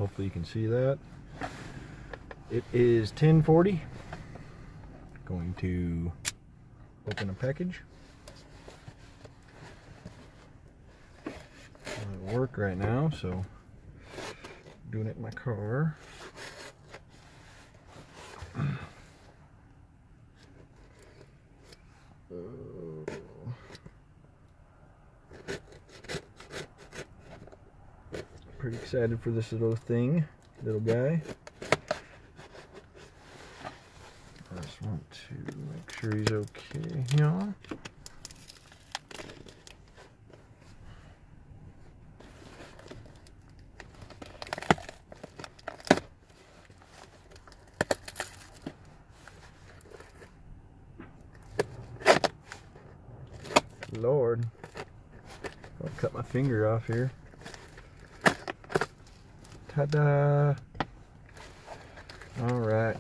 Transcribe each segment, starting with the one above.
Hopefully you can see that. It is 10:40. Going to open a package. I'm at work right now, so doing it in my car. Pretty excited for this little guy. I just want to make sure he's okay here. Lord, I'll cut my finger off here. Ta-da! All right.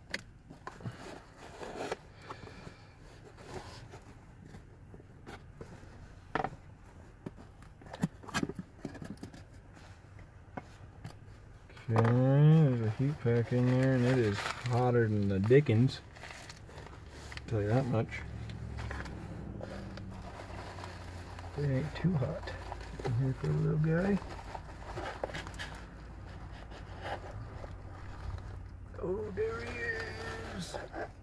Okay, there's a heat pack in there, and it is hotter than the dickens. I'll tell you that much. It ain't too hot in here for a little guy. Oh, there he is.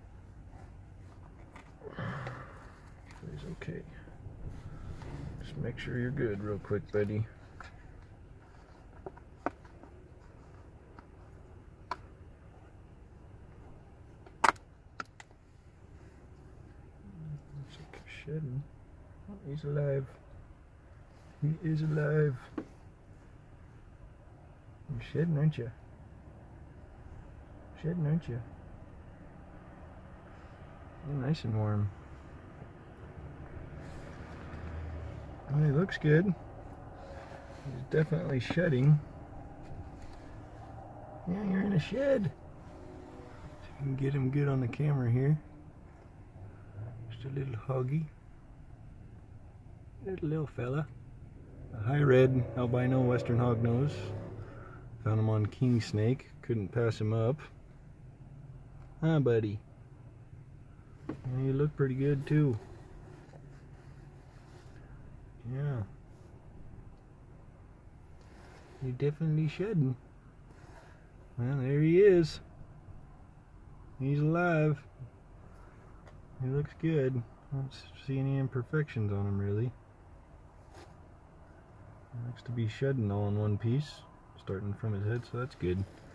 He's okay. Just make sure you're good real quick, buddy. Looks like he's shedding. Oh, he's alive. He is alive. You're shedding, aren't you? Shedding, aren't you? You're nice and warm. Well, he looks good. He's definitely shedding. Yeah, you're in a shed. So you can get him good on the camera here. Just a little huggy. Little fella. A high red albino western hognose. Found him on king snake. Couldn't pass him up. Huh, buddy? Yeah, you look pretty good too. Yeah. You're definitely shedding. Well, there he is. He's alive. He looks good. I don't see any imperfections on him really. He looks to be shedding all in one piece, starting from his head, so that's good.